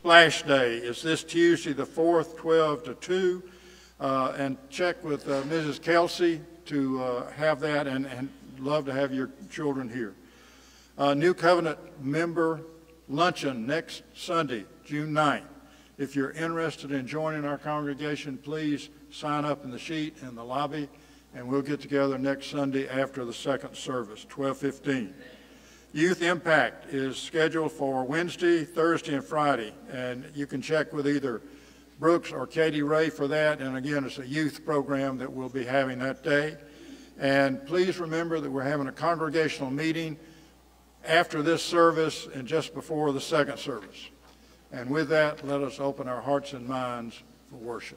Splash Day is this Tuesday, the 4th, 12 to 2. And check with Mrs. Kelsey to have that, and love to have your children here. New Covenant member luncheon next Sunday, June 9th. If you're interested in joining our congregation, please sign up in the sheet in the lobby, and we'll get together next Sunday after the second service, 12:15. Youth Impact is scheduled for Wednesday, Thursday, and Friday, and you can check with either Brooks or Katie Ray for that. And again, it's a youth program that we'll be having that day. And please remember that we're having a congregational meeting after this service and just before the second service. And with that, let us open our hearts and minds for worship.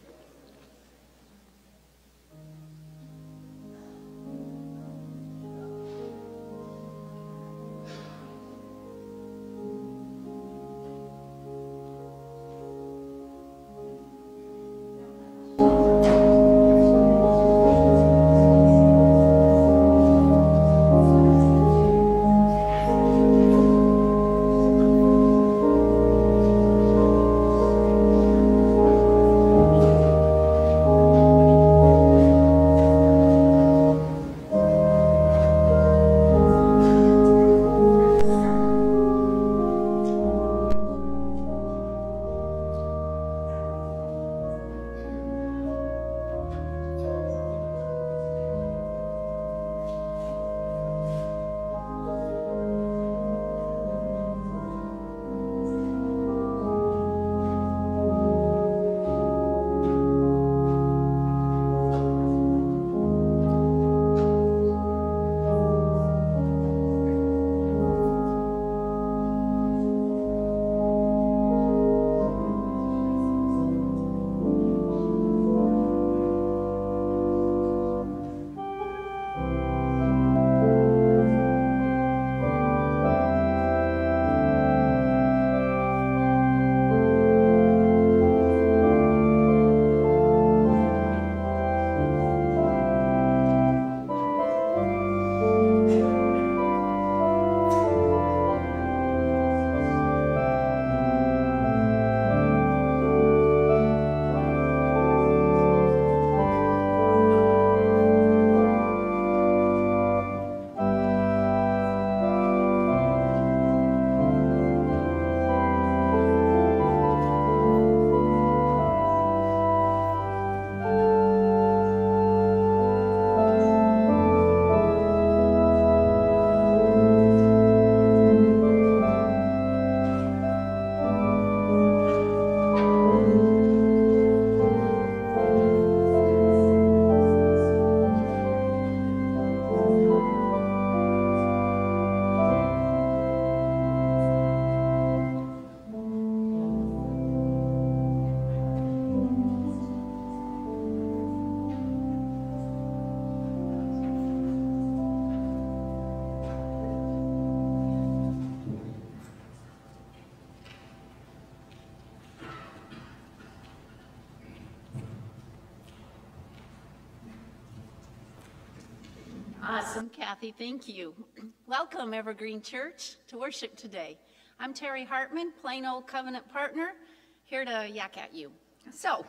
Awesome, Kathy, thank you. Welcome, Evergreen Church, to worship today. I'm Terry Hartman, plain old covenant partner, here to yak at you. So,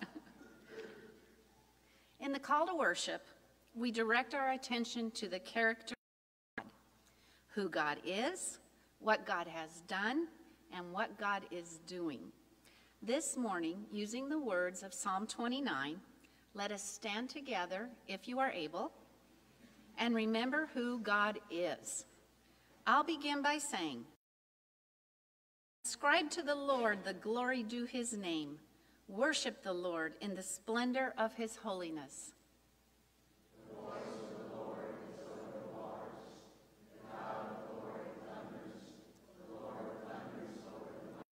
in the call to worship, we direct our attention to the character of God, who God is, what God has done, and what God is doing. This morning, using the words of Psalm 29, let us stand together, if you are able, and remember who God is. I'll begin by saying, ascribe to the Lord the glory due his name. Worship the Lord in the splendor of his holiness. The voice of the Lord is over the waters. The cloud of the Lord thunders. The Lord thunders over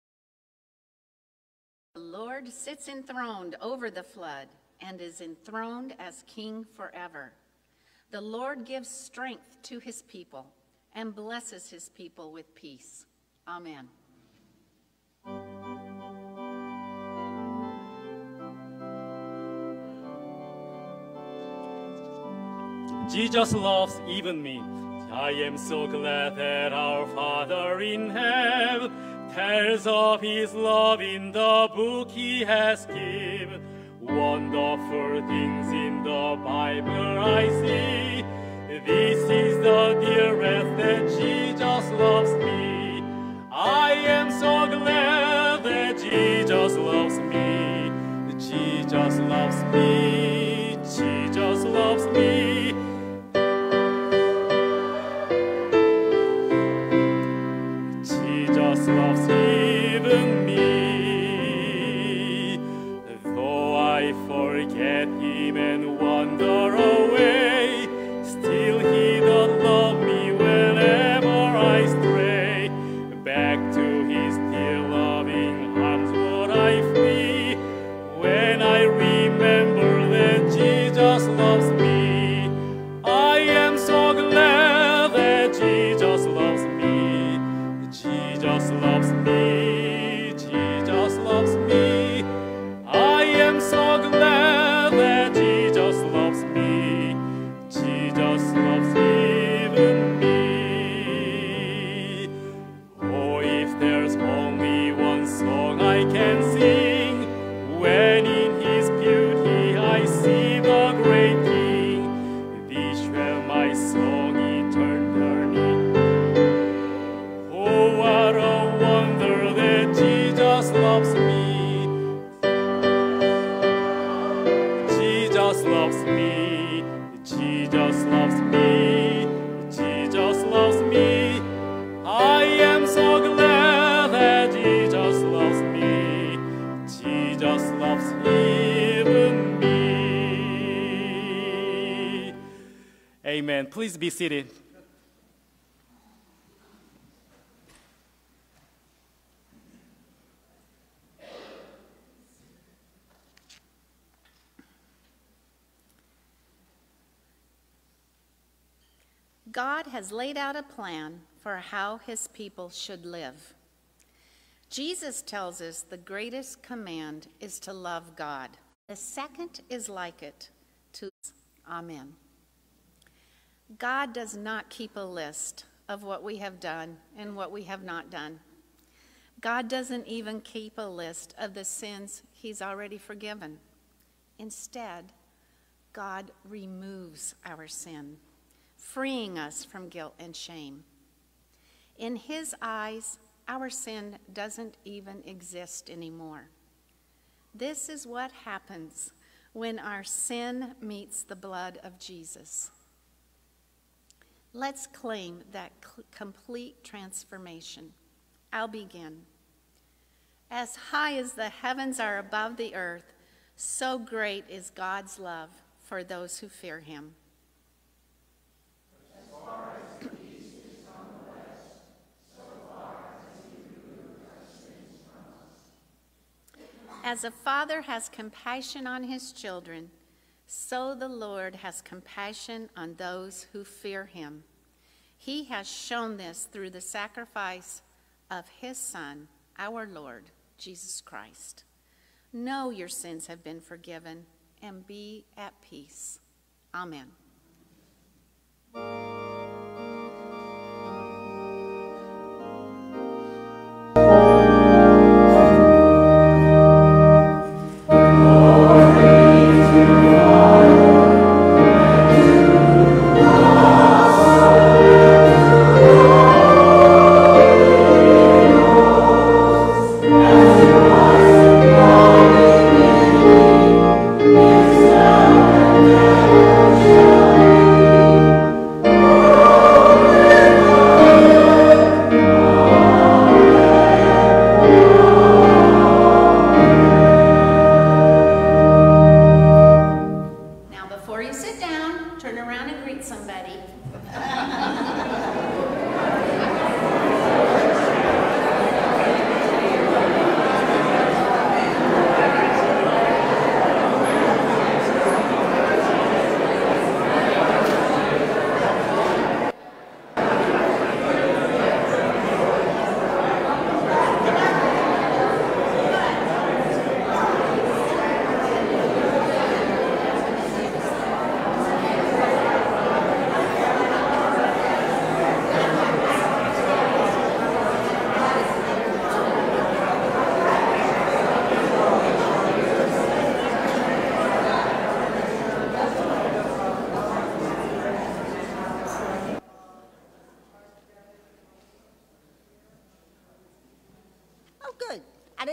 the The Lord sits enthroned over the flood and is enthroned as king forever. The Lord gives strength to his people and blesses his people with peace. Amen. Jesus loves even me. I am so glad that our Father in heaven tells of his love in the book he has given. Wonderful things in the Bible I see. This is the dearest that Jesus loves me. I am so glad that Jesus loves me. Jesus loves me. Jesus loves me. Jesus loves even me. Though I forget him and wander away, still he does love me whenever I stray. Back to his dear loving arms would I flee, when I remember that Jesus loves me. I am so glad that Jesus loves me. Jesus loves me. Jesus loves me. I am so glad that Jesus loves me. Jesus loves even me. Oh, if there's only one song I can sing, when in his beauty I see the great King, this shall my song eternally. Oh, what a wonder that Jesus loves me. Jesus loves me. Jesus loves me. Jesus loves me. I am so glad that Jesus loves me. Jesus loves even me. Amen. Please be seated. God has laid out a plan for how his people should live. Jesus tells us the greatest command is to love God. The second is like it, to Amen. God does not keep a list of what we have done and what we have not done. God doesn't even keep a list of the sins he's already forgiven. Instead, God removes our sin, freeing us from guilt and shame. In his eyes, our sin doesn't even exist anymore. This is what happens when our sin meets the blood of Jesus. Let's claim that complete transformation. I'll begin. As high as the heavens are above the earth, so great is God's love for those who fear him. As far as the east is from the west, so far has he removed our sins from us. As a father has compassion on his children, so the Lord has compassion on those who fear him. He has shown this through the sacrifice of his Son, our Lord, Jesus Christ. Know your sins have been forgiven, and be at peace. Amen. Shall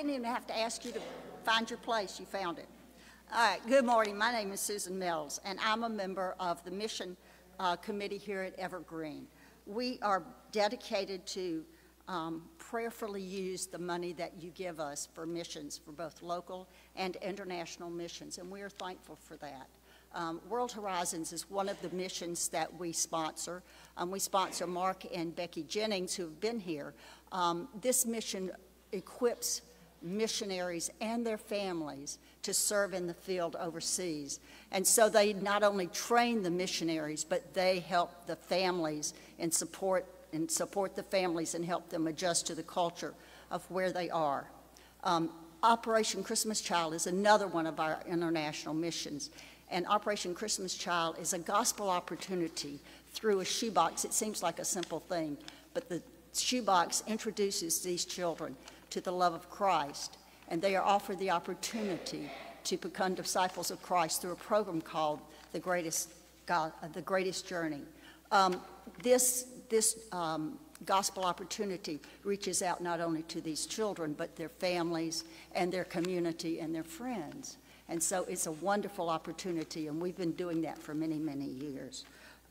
didn't even have to ask you to find your place. You found it. All right, good morning. My name is Susan Mills, and I'm a member of the Mission Committee here at Evergreen. We are dedicated to prayerfully use the money that you give us for missions, for both local and international missions, and we are thankful for that. World Horizons is one of the missions that we sponsor. We sponsor Mark and Becky Jennings, who have been here. This mission equips missionaries and their families to serve in the field overseas. And so they not only train the missionaries, but they help the families and support the families and help them adjust to the culture of where they are. Operation Christmas Child is another one of our international missions. And Operation Christmas Child is a gospel opportunity through a shoebox. It seems like a simple thing, but the shoebox introduces these children to the love of Christ, and they are offered the opportunity to become disciples of Christ through a program called The Greatest Journey. This gospel opportunity reaches out not only to these children, but their families and their community and their friends. And so it's a wonderful opportunity, and we've been doing that for many, many years.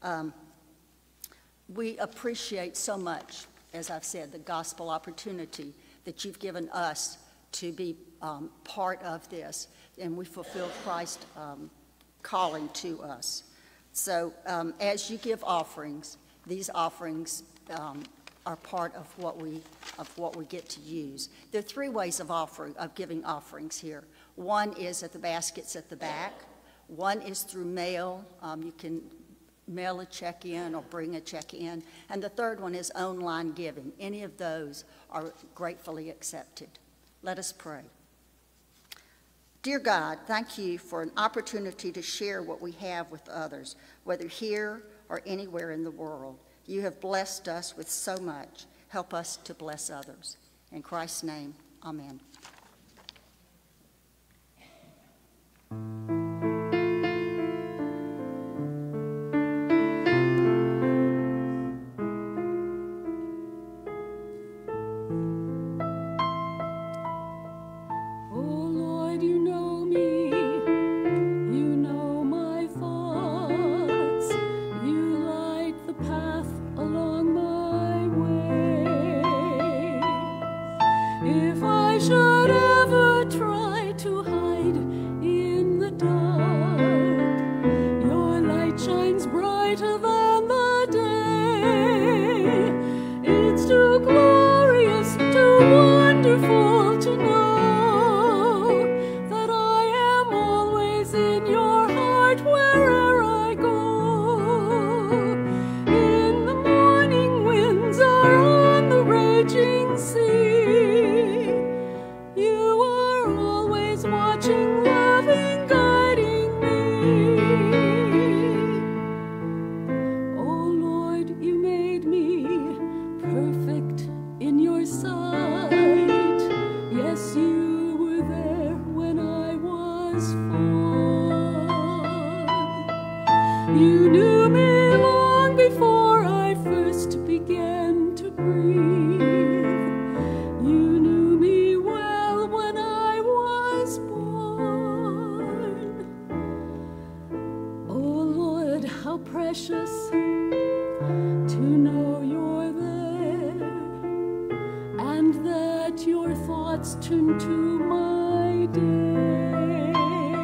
We appreciate so much, as I've said, the gospel opportunity that you've given us to be part of this, and we fulfill Christ's calling to us. So as you give offerings, these offerings are part of what we get to use. There are three ways of giving offerings here. One is at the baskets at the back. One is through mail. You can mail a check in or bring a check in. And the third one is online giving. Any of those are gratefully accepted. Let us pray. Dear God, thank you for an opportunity to share what we have with others, whether here or anywhere in the world. You have blessed us with so much. Help us to bless others. In Christ's name, amen. If I should ever try to hide in the dark, your light shines brighter than the day. It's too glorious, too wonderful to know that I am always in your heart wherever I go. In the morning winds are on the raging sea. Watching, loving, guiding me. Oh Lord, you made me perfect in your sight. Yes, you were there when I was formed. You knew me long before I first began to breathe. You knew me well when I was born. Oh Lord, how precious to know you're there, and that your thoughts turn to my day.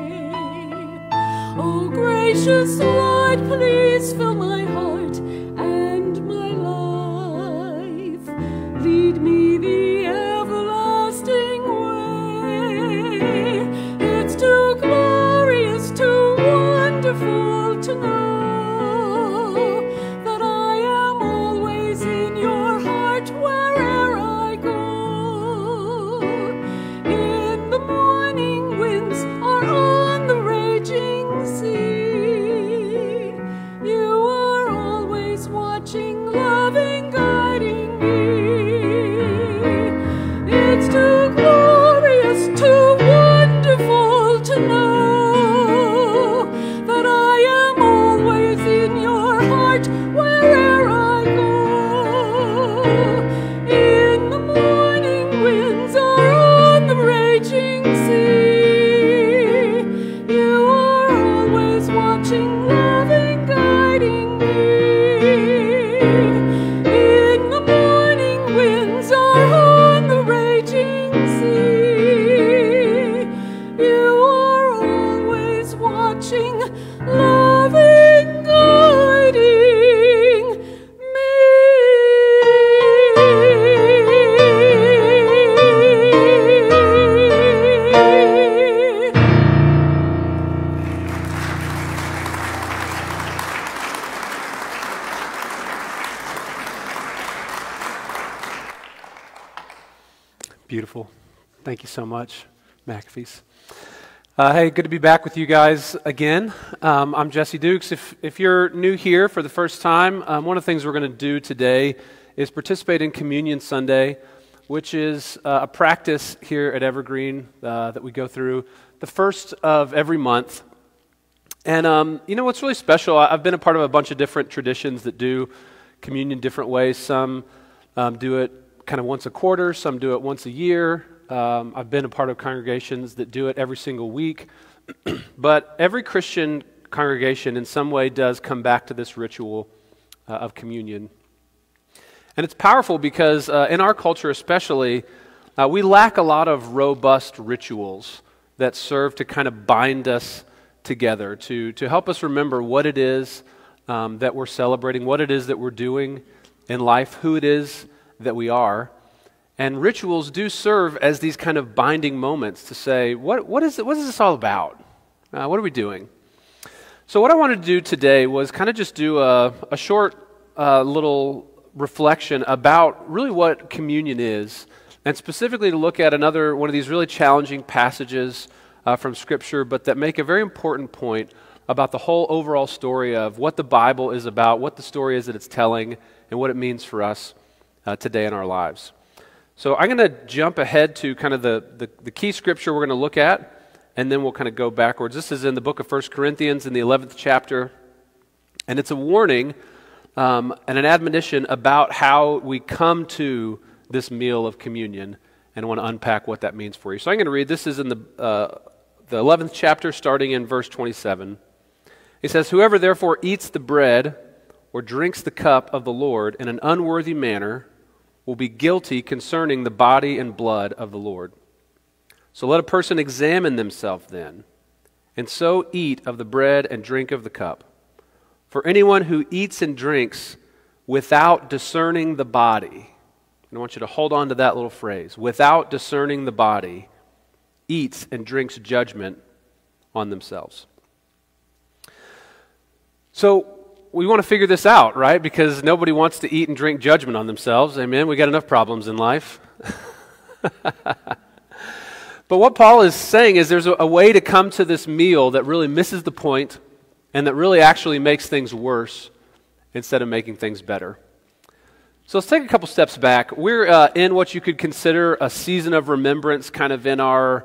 Oh gracious Lord, please fill my heart and my life. Lead me the everlasting way. It's too glorious, too wonderful to know that I am always in your heart wherever I go. In the morning winds are on the raging sea. You are loving, guiding me. Beautiful. Thank you so much, McAfee's. Hey, good to be back with you guys again. I'm Jesse Dukes. If you're new here for the first time, one of the things we're going to do today is participate in Communion Sunday, which is a practice here at Evergreen that we go through the first of every month. And you know what's really special? I've been a part of a bunch of different traditions that do communion different ways. Some do it kind of once a quarter, some do it once a year. I've been a part of congregations that do it every single week. But every Christian congregation in some way does come back to this ritual of communion. And it's powerful because in our culture especially, we lack a lot of robust rituals that serve to kind of bind us together, to help us remember what it is that we're celebrating, what it is that we're doing in life, who it is that we are. And rituals do serve as these kind of binding moments to say, what is this all about? What are we doing? So what I wanted to do today was kind of just do a short little reflection about really what communion is, and specifically to look at another one of these really challenging passages from Scripture, but that make a very important point about the whole overall story of what the Bible is about, what the story is that it's telling, and what it means for us today in our lives. So I'm going to jump ahead to kind of the key scripture we're going to look at, and then we'll kind of go backwards. This is in the book of 1 Corinthians in the 11th chapter, and it's a warning and an admonition about how we come to this meal of communion, and I want to unpack what that means for you. So I'm going to read. This is in the 11th chapter, starting in verse 27. It says, "Whoever therefore eats the bread or drinks the cup of the Lord in an unworthy manner will be guilty concerning the body and blood of the Lord. So let a person examine themselves then, and so eat of the bread and drink of the cup. For anyone who eats and drinks without discerning the body," and I want you to hold on to that little phrase, "without discerning the body, eats and drinks judgment on themselves." So we want to figure this out, right? Because nobody wants to eat and drink judgment on themselves. Amen? We got enough problems in life. But what Paul is saying is there's a way to come to this meal that really misses the point and that really actually makes things worse instead of making things better. So let's take a couple steps back. We're in what you could consider a season of remembrance kind of in our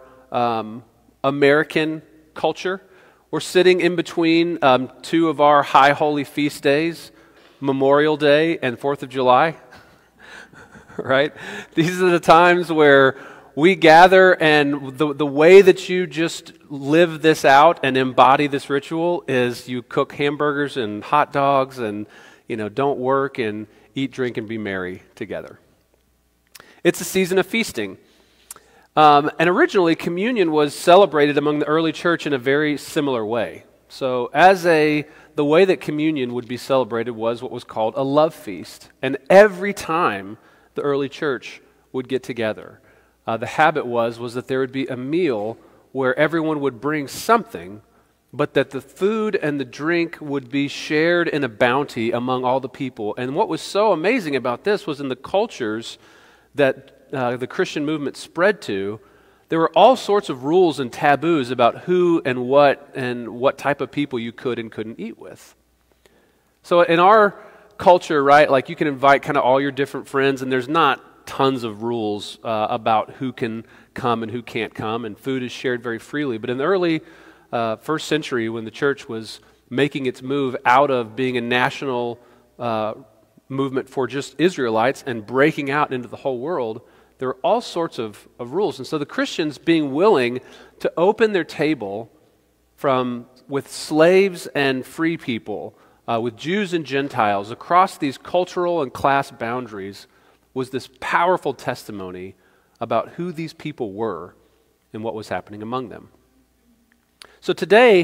American culture. We're sitting in between two of our high holy feast days, Memorial Day and 4th of July, right? These are the times where we gather, and the way that you just live this out and embody this ritual is you cook hamburgers and hot dogs and, don't work and eat, drink, and be merry together. It's a season of feasting. And originally, communion was celebrated among the early church in a very similar way. So the way that communion would be celebrated was what was called a love feast. And every time the early church would get together, the habit was that there would be a meal where everyone would bring something, but that the food and the drink would be shared in a bounty among all the people. And what was so amazing about this was in the cultures that the Christian movement spread to, there were all sorts of rules and taboos about who and what type of people you could and couldn't eat with. So in our culture, right, like you can invite kind of all your different friends, and there's not tons of rules about who can come and who can't come, and food is shared very freely. But in the early first century, when the church was making its move out of being a national movement for just Israelites and breaking out into the whole world, there were all sorts of rules. And so the Christians being willing to open their table with slaves and free people, with Jews and Gentiles, across these cultural and class boundaries, was this powerful testimony about who these people were and what was happening among them. So today,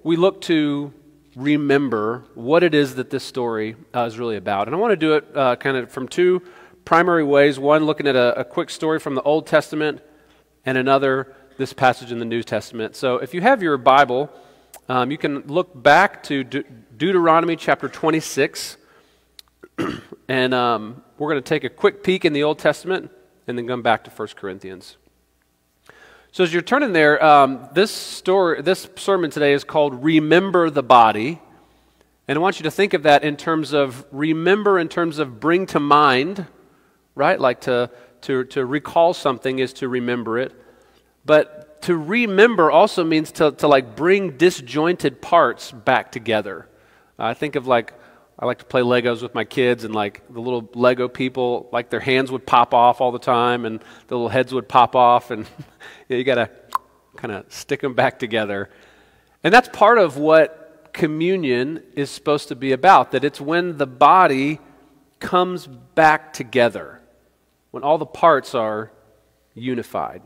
we look to remember what it is that this story is really about. And I want to do it kind of from two primary ways. One, looking at a quick story from the Old Testament, and another, this passage in the New Testament. So if you have your Bible, you can look back to Deuteronomy chapter 26, and we're going to take a quick peek in the Old Testament and then come back to 1 Corinthians. So as you're turning there, this sermon today is called Remember the Body. And I want you to think of that in terms of remember, in terms of bring to mind, right? Like to recall something is to remember it. But to remember also means to like bring disjointed parts back together. I think of like, I like to play Legos with my kids, and like the little Lego people, like their hands would pop off all the time and the little heads would pop off, and you got to kind of stick them back together. And that's part of what communion is supposed to be about, that it's when the body comes back together, when all the parts are unified.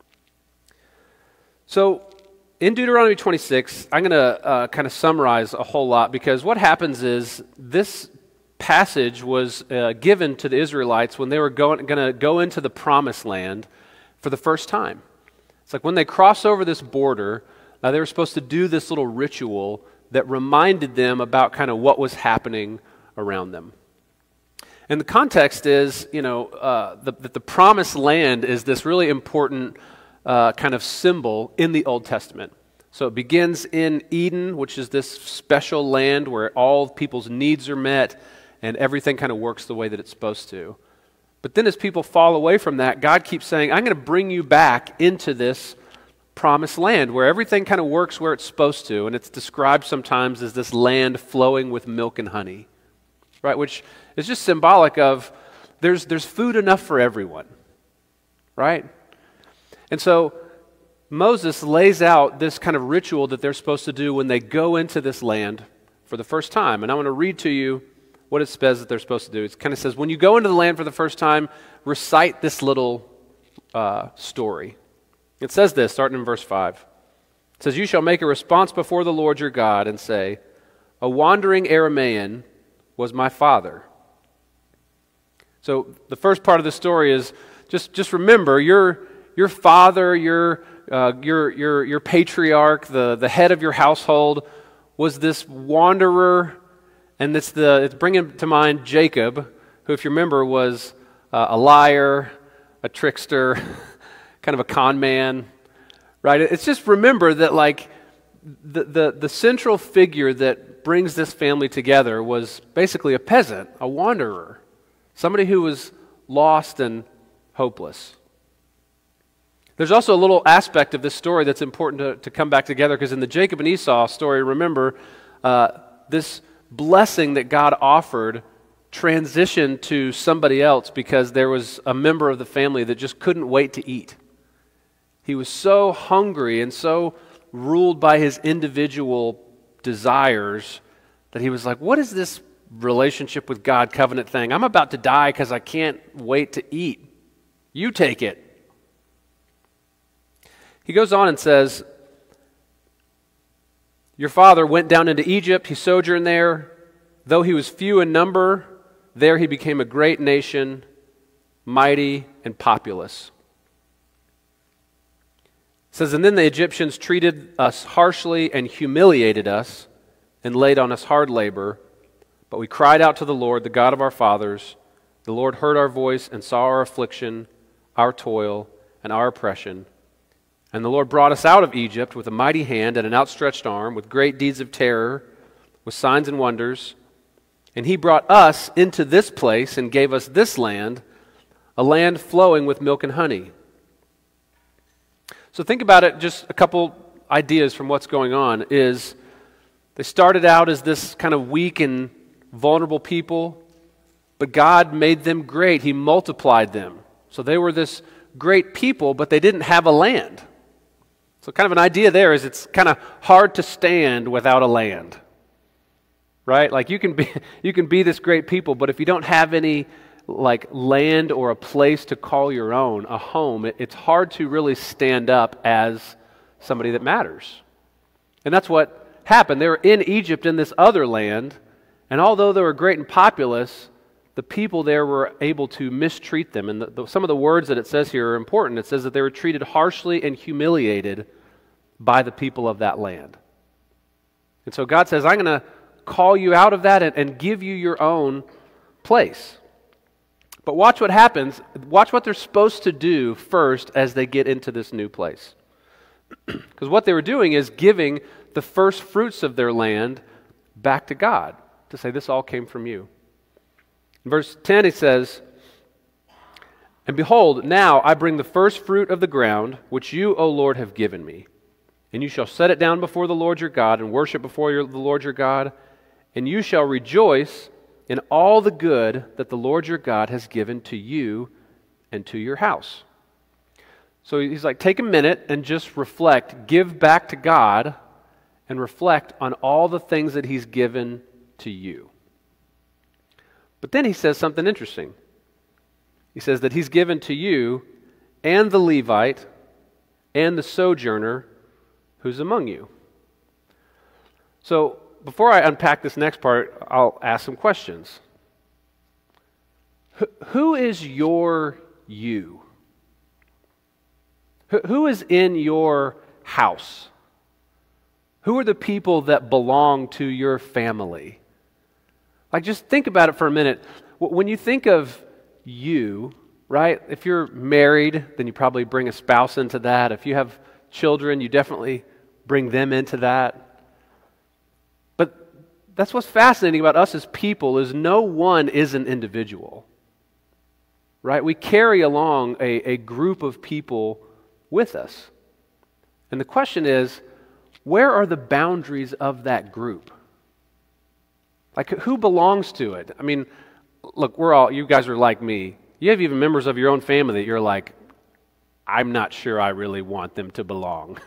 So in Deuteronomy 26, I'm going to kind of summarize a whole lot, because what happens is this passage was given to the Israelites when they were going to go into the promised land for the first time. It's like when they cross over this border, they were supposed to do this little ritual that reminded them about kind of what was happening around them. And the context is, that the promised land is this really important kind of symbol in the Old Testament. So it begins in Eden, which is this special land where all people's needs are met and everything kind of works the way that it's supposed to. But then as people fall away from that, God keeps saying, I'm going to bring you back into this promised land where everything kind of works where it's supposed to. And it's described sometimes as this land flowing with milk and honey, right? Which is just symbolic of there's food enough for everyone, right? And so Moses lays out this kind of ritual that they're supposed to do when they go into this land for the first time. And I want to read to you what it says that they're supposed to do. It kind of says, when you go into the land for the first time, recite this little story. It says this, starting in verse 5. It says, you shall make a response before the Lord your God and say, a wandering Aramaean was my father. So the first part of the story is just remember your father, your patriarch, the head of your household, was this wanderer, and it's bringing to mind Jacob, who, if you remember, was a liar, a trickster, kind of a con man, right? It's just remember that like the central figure that brings this family together was basically a peasant, a wanderer, somebody who was lost and hopeless. There's also a little aspect of this story that's important to come back together, because in the Jacob and Esau story, remember, this blessing that God offered transitioned to somebody else because there was a member of the family that just couldn't wait to eat. He was so hungry and so ruled by his individual desires that he was like, what is this relationship with God covenant thing? I'm about to die because I can't wait to eat. You take it. He goes on and says, your father went down into Egypt, he sojourned there. Though he was few in number, there he became a great nation, mighty and populous. It says, and then the Egyptians treated us harshly and humiliated us and laid on us hard labor. But we cried out to the Lord, the God of our fathers. The Lord heard our voice and saw our affliction, our toil, and our oppression. And the Lord brought us out of Egypt with a mighty hand and an outstretched arm, with great deeds of terror, with signs and wonders. And he brought us into this place and gave us this land, a land flowing with milk and honey. So think about it, just a couple ideas from what's going on is they started out as this kind of weak and vulnerable people, but God made them great. He multiplied them. So they were this great people, but they didn't have a land. So kind of an idea there is it's kind of hard to stand without a land, right? Like you can be this great people, but if you don't have any like land or a place to call your own, a home, it's hard to really stand up as somebody that matters. And that's what happened. They were in Egypt in this other land, and although they were great and populous, the people there were able to mistreat them. And some of the words that it says here are important. It says that they were treated harshly and humiliated by the people of that land. And so God says, I'm going to call you out of that and give you your own place. But watch what happens. Watch what they're supposed to do first as they get into this new place. Because what they were doing is giving the first fruits of their land back to God, to say, this all came from you. In verse 10, he says, and behold, now I bring the first fruit of the ground, which you, O Lord, have given me. And you shall set it down before the Lord your God, and worship before the Lord your God, and you shall rejoice in all the good that the Lord your God has given to you and to your house. So he's like, take a minute and just reflect, give back to God, and reflect on all the things that he's given to you. But then he says something interesting. He says that he's given to you and the Levite and the sojourner who's among you. So before I unpack this next part, I'll ask some questions. Who is your you? Who is in your house? Who are the people that belong to your family? Like, just think about it for a minute. When you think of you, right? If you're married, then you probably bring a spouse into that. If you have children, you definitely bring them into that. But that's what's fascinating about us as people, is no one is an individual, right? We carry along a group of people with us. And the question is, where are the boundaries of that group? Like, who belongs to it? I mean, look, you guys are like me. You have even members of your own family that you're like, I'm not sure I really want them to belong.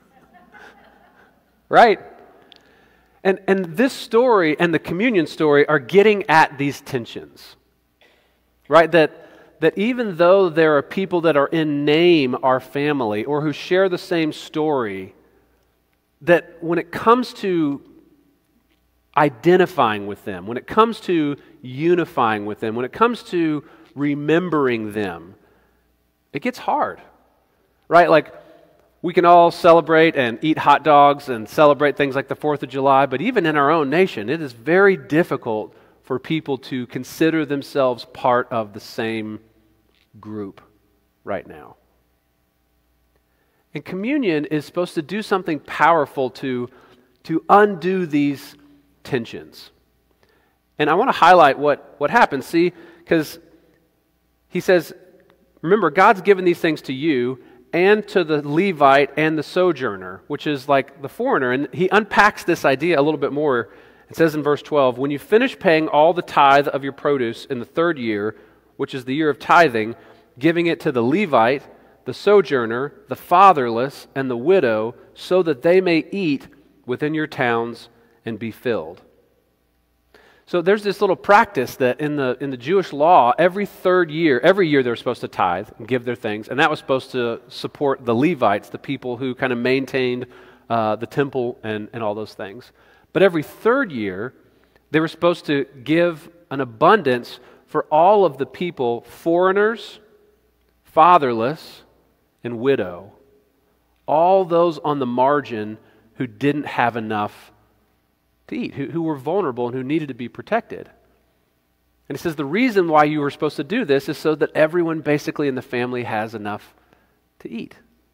Right? And this story and the communion story are getting at these tensions. Right? That even though there are people that are in name our family or who share the same story, that when it comes to identifying with them, when it comes to unifying with them, when it comes to remembering them, it gets hard, right? Like, we can all celebrate and eat hot dogs and celebrate things like the 4th of July, but even in our own nation, it is very difficult for people to consider themselves part of the same group right now. And communion is supposed to do something powerful to undo these tensions. And I want to highlight what happens. See, because he says, remember, God's given these things to you and to the Levite and the sojourner, which is like the foreigner. And he unpacks this idea a little bit more. It says in verse 12, when you finish paying all the tithe of your produce in the 3rd year, which is the year of tithing, giving it to the Levite, the sojourner, the fatherless, and the widow, so that they may eat within your towns and be filled. So there's this little practice that in the Jewish law, every year they were supposed to tithe and give their things, and that was supposed to support the Levites, the people who kind of maintained the temple and all those things. But every 3rd year, they were supposed to give an abundance for all of the people, foreigners, fatherless, and widow, all those on the margin who didn't have enough to eat, who were vulnerable and who needed to be protected. And he says the reason why you were supposed to do this is so that everyone basically in the family has enough to eat.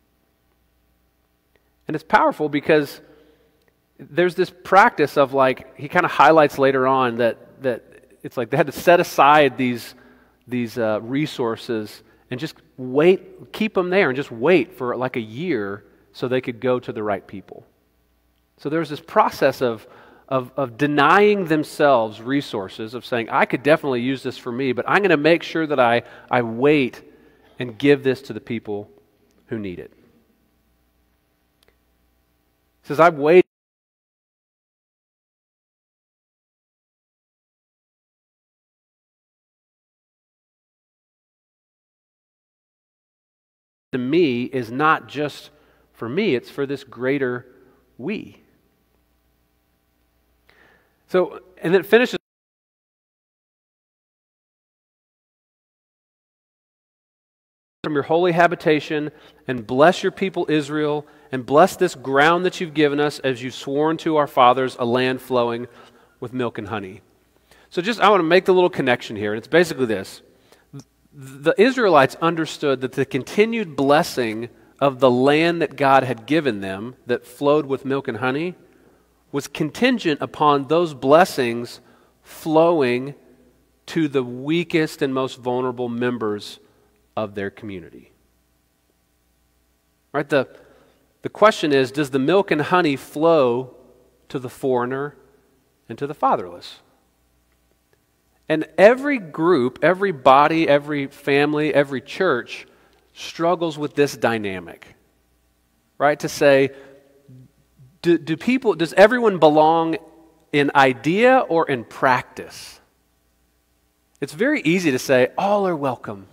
And it's powerful because there's this practice of, like, he kind of highlights later on that it's like they had to set aside these resources and just keep them there and just wait for like a year so they could go to the right people. So there's this process of denying themselves resources, of saying, I could definitely use this for me, but I'm going to make sure that I wait and give this to the people who need it. He says, I've waited to me is not just for me, it's for this greater we. So, and then it finishes. From your holy habitation, and bless your people Israel, and bless this ground that you've given us as you've sworn to our fathers, a land flowing with milk and honey. So I want to make the little connection here, and it's basically this. The Israelites understood that the continued blessing of the land that God had given them, that flowed with milk and honey, was contingent upon those blessings flowing to the weakest and most vulnerable members of their community. Right? The question is, does the milk and honey flow to the foreigner and to the fatherless? And every group, every body, every family, every church struggles with this dynamic. Right? To say, does everyone belong in idea or in practice? It's very easy to say, all are welcome.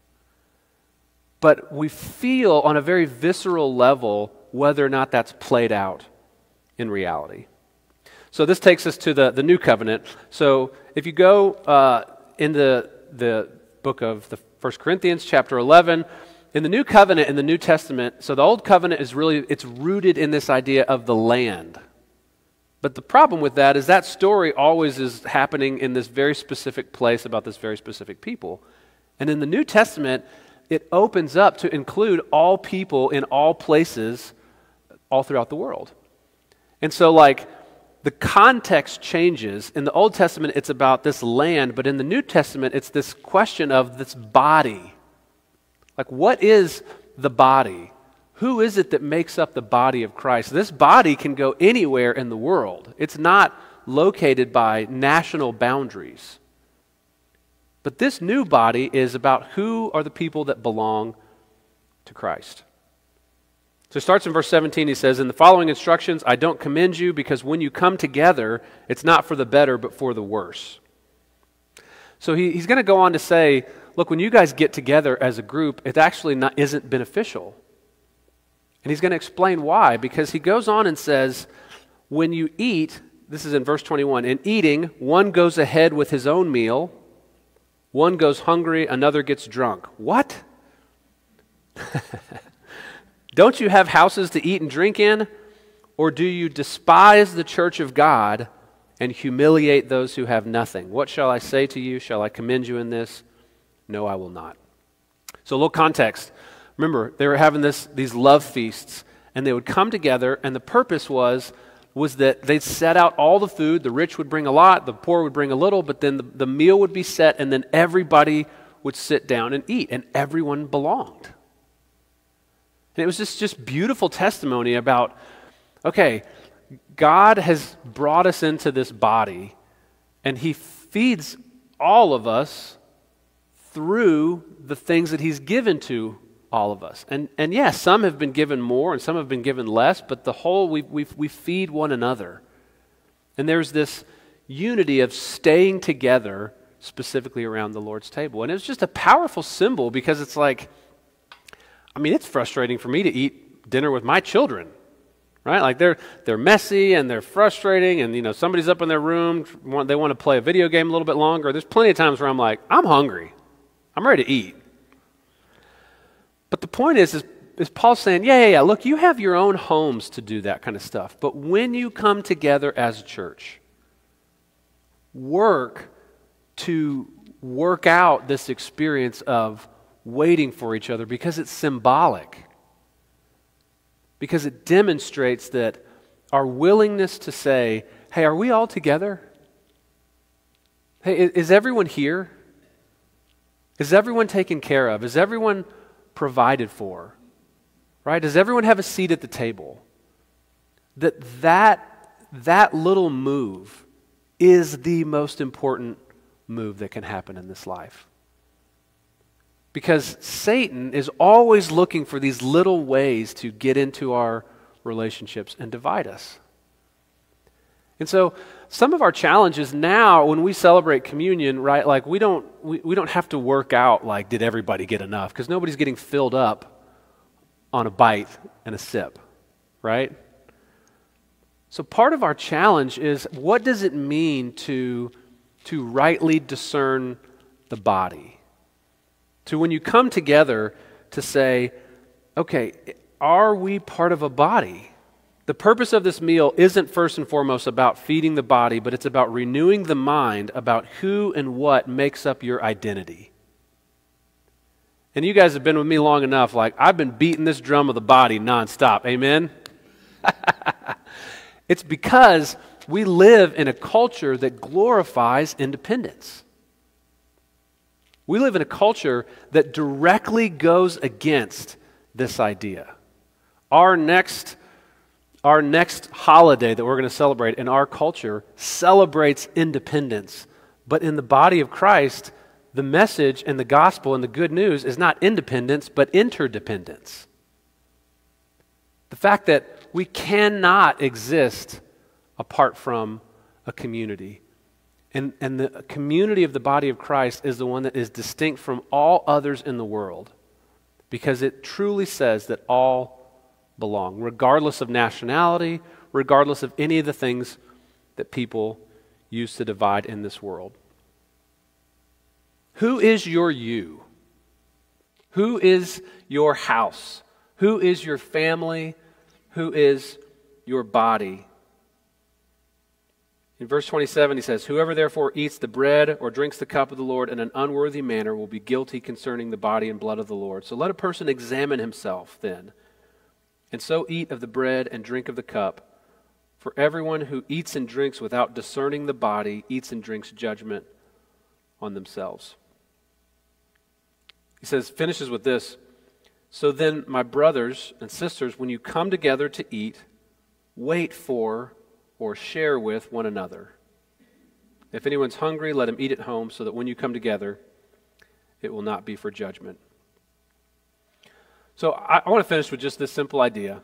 But we feel on a very visceral level whether or not that's played out in reality. So this takes us to the New Covenant. So if you go in the book of the 1 Corinthians chapter 11, in the New Covenant in the New Testament, so the Old Covenant is really, it's rooted in this idea of the land. But the problem with that is that story always is happening in this very specific place about this very specific people. And in the New Testament, it opens up to include all people in all places all throughout the world. And so the context changes. In the Old Testament, it's about this land, but in the New Testament, it's this question of this body. What is the body? Who is it that makes up the body of Christ? This body can go anywhere in the world. It's not located by national boundaries. But this new body is about who are the people that belong to Christ. So it starts in verse 17. He says, in the following instructions, I don't commend you because when you come together, it's not for the better, but for the worse. So he's going to go on to say, look, when you guys get together as a group, it actually isn't beneficial. And he's going to explain why, because he goes on and says, when you eat, this is in verse 21, in eating, one goes ahead with his own meal, one goes hungry, another gets drunk. What? Don't you have houses to eat and drink in? Or do you despise the church of God and humiliate those who have nothing? What shall I say to you? Shall I commend you in this? No, I will not. So a little context. Remember, they were having these love feasts, and they would come together, and the purpose was that they'd set out all the food. The rich would bring a lot, the poor would bring a little, but then the meal would be set, and then everybody would sit down and eat, and everyone belonged. And it was just beautiful testimony about, okay, God has brought us into this body, and He feeds all of us through the things that He's given to all of us. And yes, some have been given more and some have been given less, but the whole, we feed one another. And there's this unity of staying together specifically around the Lord's table. And it's just a powerful symbol because it's it's frustrating for me to eat dinner with my children, right? They're messy and they're frustrating and, somebody's up in their room, they want to play a video game a little bit longer. There's plenty of times where I'm hungry. I'm ready to eat. But the point is Paul saying, yeah, look, you have your own homes to do that kind of stuff. But when you come together as a church, work to work out this experience of waiting for each other because it's symbolic. Because it demonstrates that our willingness to say, hey, are we all together? Hey, is everyone here? Is everyone taken care of? Is everyone provided for? Right? Does everyone have a seat at the table? That little move is the most important move that can happen in this life. Because Satan is always looking for these little ways to get into our relationships and divide us. And so some of our challenges now when we celebrate communion, right, we don't have to work out did everybody get enough? Because nobody's getting filled up on a bite and a sip, right? So part of our challenge is, what does it mean to rightly discern the body? To when you come together to say, okay, are we part of a body? The purpose of this meal isn't first and foremost about feeding the body, but it's about renewing the mind about who and what makes up your identity. And you guys have been with me long enough, like I've been beating this drum of the body nonstop, amen? It's because we live in a culture that glorifies independence. We live in a culture that directly goes against this idea. Our next holiday that we're going to celebrate in our culture celebrates independence. But in the body of Christ, the message and the gospel and the good news is not independence, but interdependence. The fact that we cannot exist apart from a community. And the community of the body of Christ is the one that is distinct from all others in the world, because it truly says that all belong, regardless of nationality, regardless of any of the things that people use to divide in this world. Who is your you? Who is your house? Who is your family? Who is your body? In verse 27, he says, "Whoever therefore eats the bread or drinks the cup of the Lord in an unworthy manner will be guilty concerning the body and blood of the Lord. So let a person examine himself then, and so eat of the bread and drink of the cup. For everyone who eats and drinks without discerning the body eats and drinks judgment on themselves." He says, finishes with this, "So then, my brothers and sisters, when you come together to eat, wait for or share with one another. If anyone's hungry, let him eat at home, so that when you come together, it will not be for judgment." So I want to finish with just this simple idea.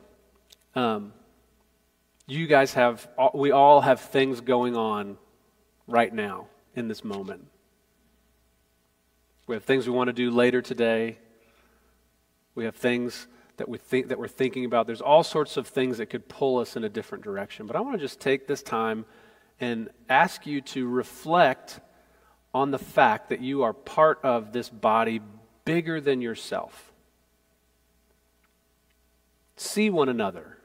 You guys we all have things going on right now in this moment. We have things we want to do later today. We have things that we're thinking about. There's all sorts of things that could pull us in a different direction. But I want to just take this time and ask you to reflect on the fact that you are part of this body bigger than yourself. See one another.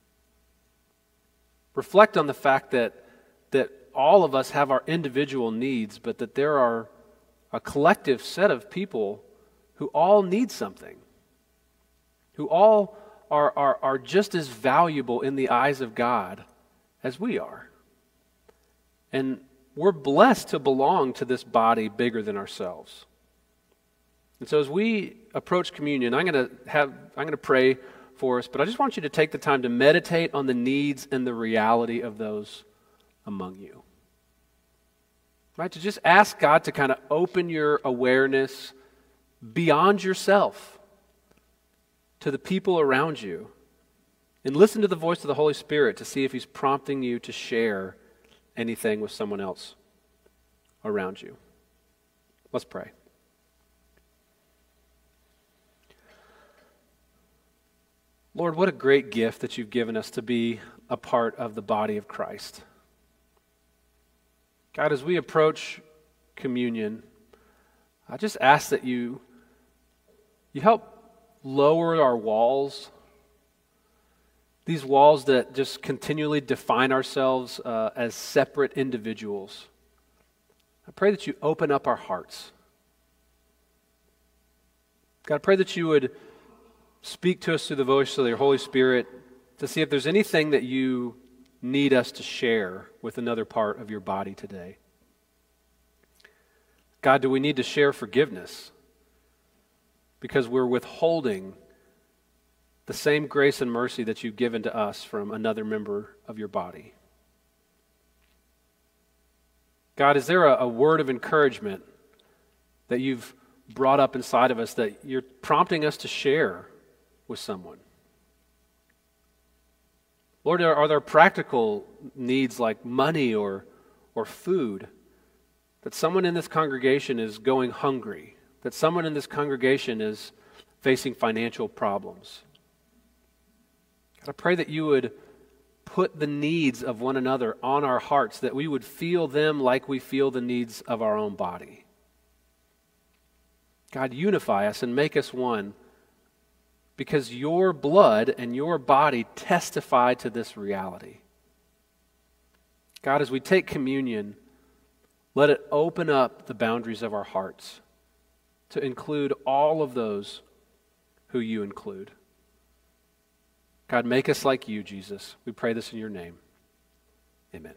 Reflect on the fact that all of us have our individual needs, but that there are a collective set of people who all need something, who all are just as valuable in the eyes of God as we are. And we're blessed to belong to this body bigger than ourselves. And so as we approach communion, I'm going to pray for us, but I just want you to take the time to meditate on the needs and the reality of those among you. Right? To just ask God to kind of open your awareness beyond yourself to the people around you, and listen to the voice of the Holy Spirit to see if He's prompting you to share anything with someone else around you. Let's pray. Lord, what a great gift that you've given us to be a part of the body of Christ. God, as we approach communion, I just ask that you help lower our walls, these walls that just continually define ourselves as separate individuals. I pray that you open up our hearts. God, I pray that you would speak to us through the voice of your Holy Spirit to see if there's anything that you need us to share with another part of your body today. God, do we need to share forgiveness? Because we're withholding the same grace and mercy that you've given to us from another member of your body. God, is there a word of encouragement that you've brought up inside of us that you're prompting us to share with someone? Lord, are there practical needs like money or food, that someone in this congregation is going hungry, that someone in this congregation is facing financial problems? God, I pray that you would put the needs of one another on our hearts, that we would feel them like we feel the needs of our own body. God, unify us and make us one, because your blood and your body testify to this reality. God, as we take communion, let it open up the boundaries of our hearts to include all of those who you include. God, make us like you, Jesus. We pray this in your name. Amen.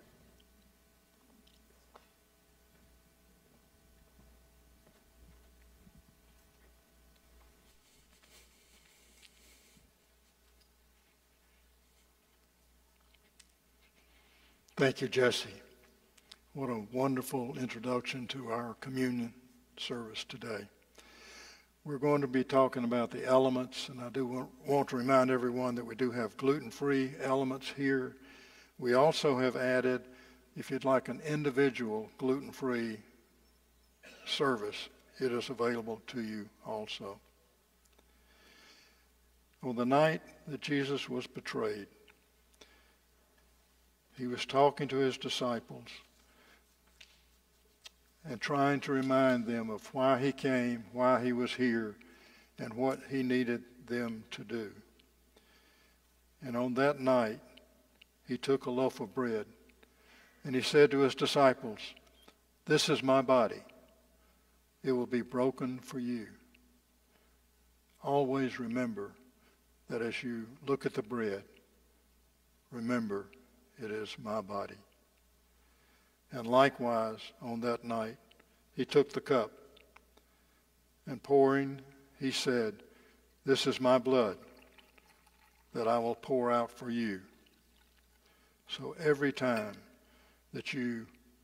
Thank you, Jesse. What a wonderful introduction to our communion service today. We're going to be talking about the elements, and I do want to remind everyone that we do have gluten-free elements here. We also have added, if you'd like an individual gluten-free service, it is available to you also. On the night that Jesus was betrayed, he was talking to his disciples and trying to remind them of why he came, why he was here, and what he needed them to do. And on that night, he took a loaf of bread, and he said to his disciples, "This is my body. It will be broken for you. Always remember that as you look at the bread, remember it is my body." And likewise, on that night, he took the cup, and pouring, he said, "This is my blood that I will pour out for you." So every time that you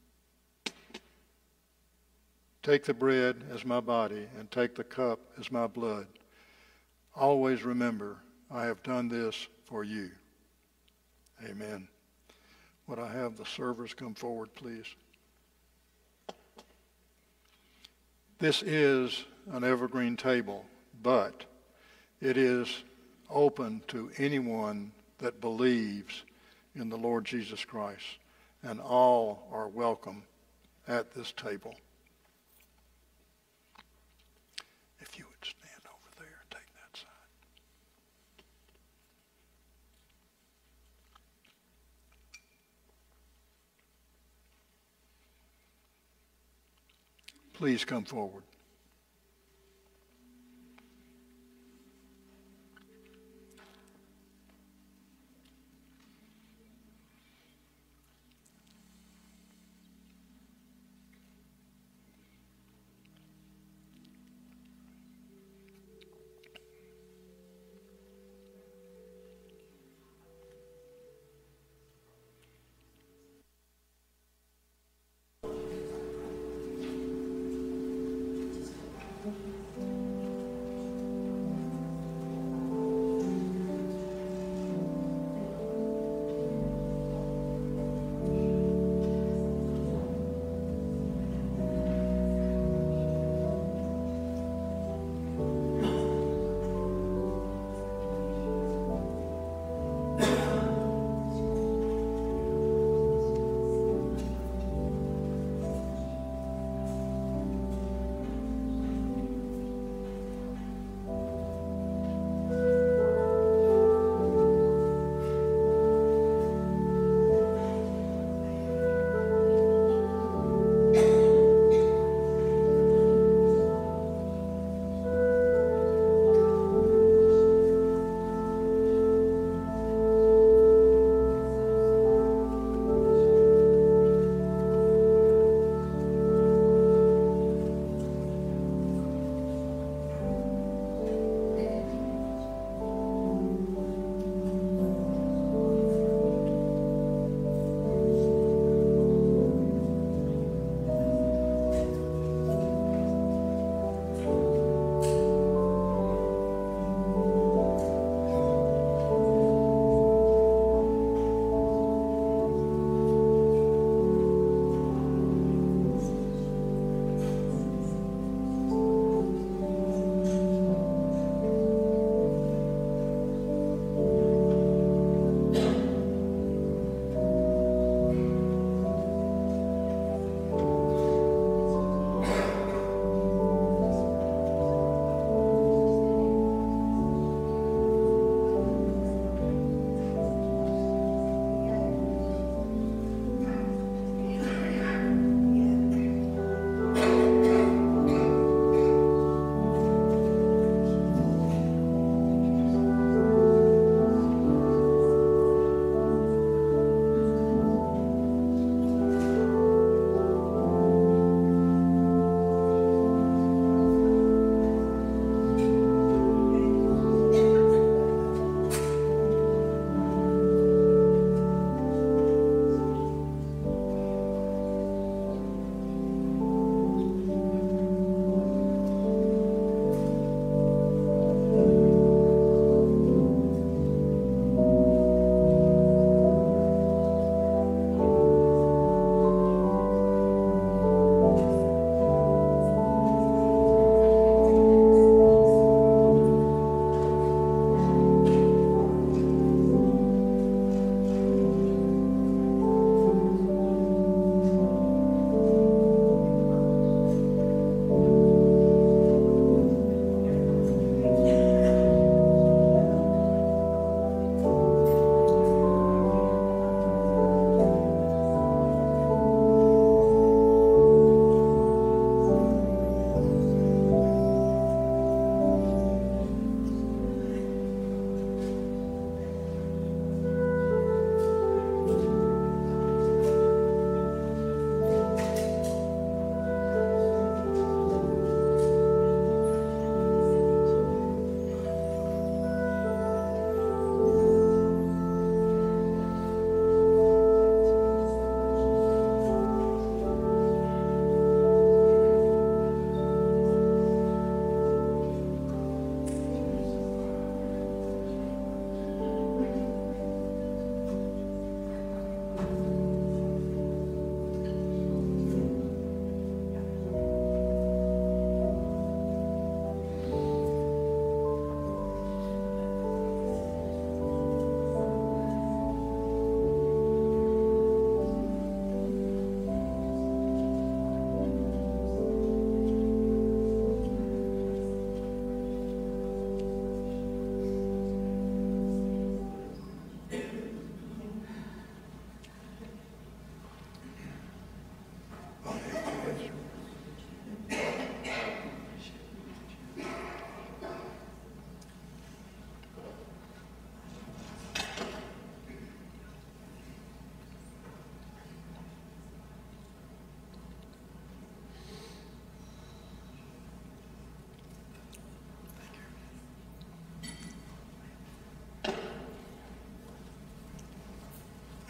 take the bread as my body and take the cup as my blood, always remember, I have done this for you. Amen. Would I have the servers come forward, please? This is an evergreen table, but it is open to anyone that believes in the Lord Jesus Christ, and all are welcome at this table. If you would stand over there and take that side. Please come forward.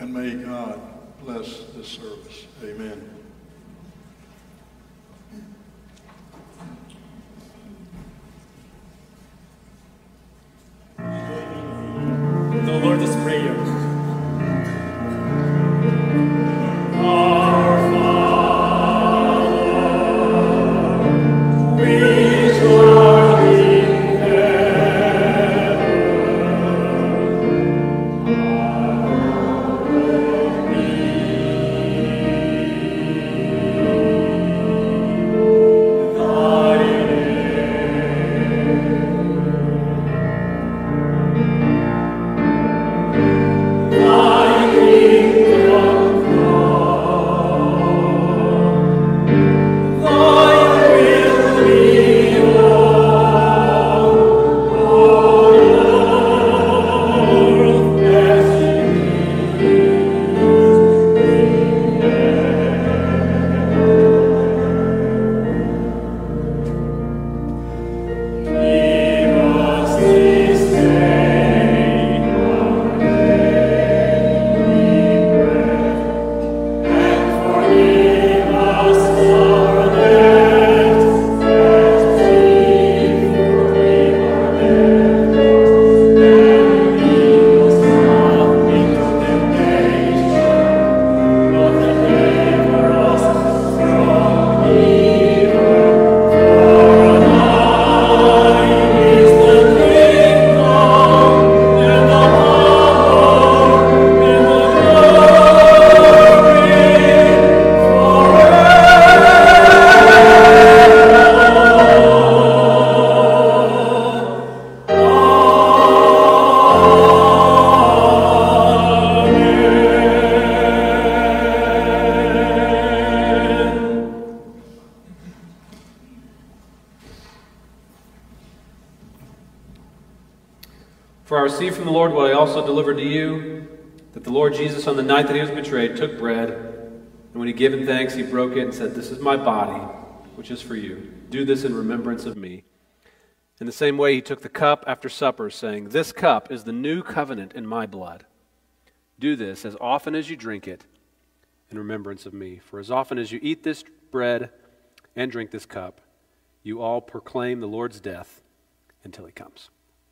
and may God bless this service. Amen. The Lord's Prayer. For I received from the Lord what I also delivered to you, that the Lord Jesus, on the night that he was betrayed, took bread, and when he had given thanks, he broke it and said, "This is my body, which is for you. Do this in remembrance of me." In the same way, he took the cup after supper, saying, "This cup is the new covenant in my blood. Do this as often as you drink it in remembrance of me. For as often as you eat this bread and drink this cup, you all proclaim the Lord's death until he comes."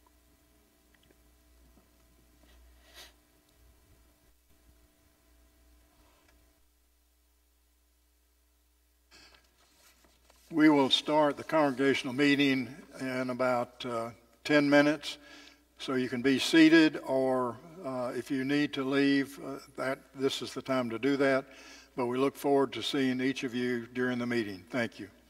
We will start the congregational meeting in about 10 minutes, so you can be seated, or if you need to leave, this is the time to do that. But we look forward to seeing each of you during the meeting. Thank you.